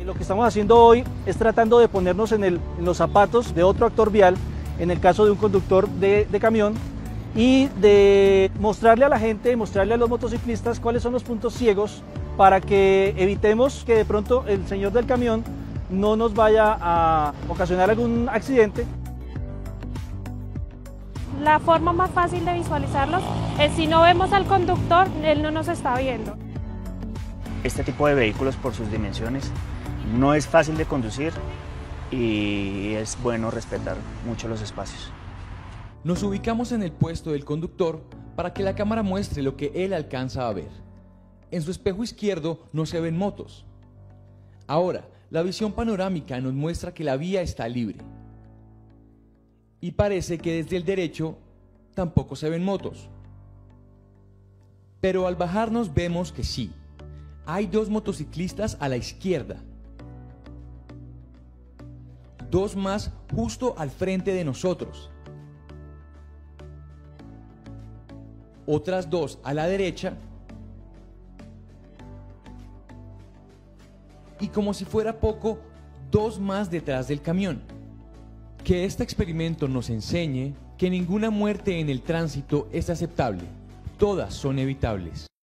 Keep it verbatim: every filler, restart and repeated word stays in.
Lo que estamos haciendo hoy es tratando de ponernos en, el, en los zapatos de otro actor vial, en el caso de un conductor de, de camión, y de mostrarle a la gente, mostrarle a los motociclistas cuáles son los puntos ciegos para que evitemos que de pronto el señor del camión no nos vaya a ocasionar algún accidente. La forma más fácil de visualizarlos es si no vemos al conductor, él no nos está viendo. Este tipo de vehículos, por sus dimensiones, no es fácil de conducir y es bueno respetar mucho los espacios. Nos ubicamos en el puesto del conductor para que la cámara muestre lo que él alcanza a ver. En su espejo izquierdo no se ven motos. Ahora, la visión panorámica nos muestra que la vía está libre. Y parece que desde el derecho tampoco se ven motos. Pero al bajarnos vemos que sí, hay dos motociclistas a la izquierda. Dos más justo al frente de nosotros. Otras dos a la derecha. Y como si fuera poco, dos más detrás del camión. Que este experimento nos enseñe que ninguna muerte en el tránsito es aceptable. Todas son evitables.